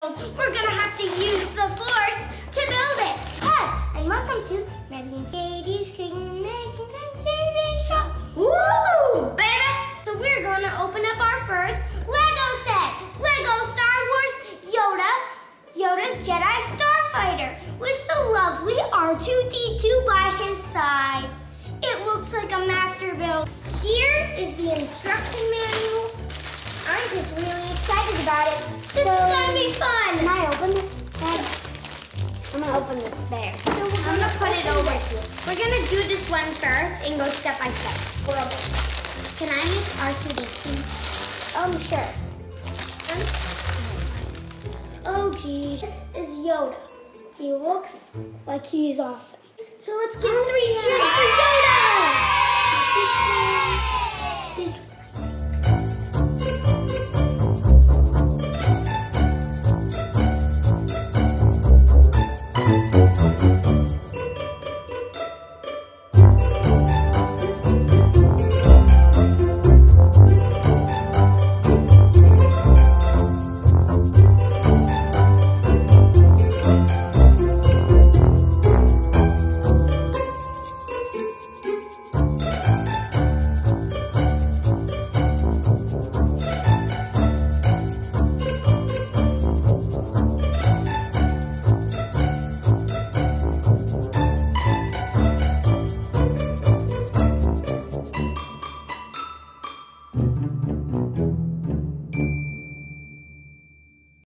We're gonna have to use the force to build it. Hi, and welcome to Maddie and Caties Cooking TV Show. Woo, baby! So we're gonna open up our first Lego set. Lego Star Wars Yoda's Jedi Starfighter with the lovely R2-D2 by his side. It looks like a master build. Here is the instruction manual. I'm just really excited about it. This is gonna be fun. Can I open this? I'm gonna open this there. So we're gonna put it over here. We're gonna do this one first and go step by step. Can I make R2-D2? Sure. Oh geez, this is Yoda. He looks like he's awesome. So let's give 3 cheers for Yoda! This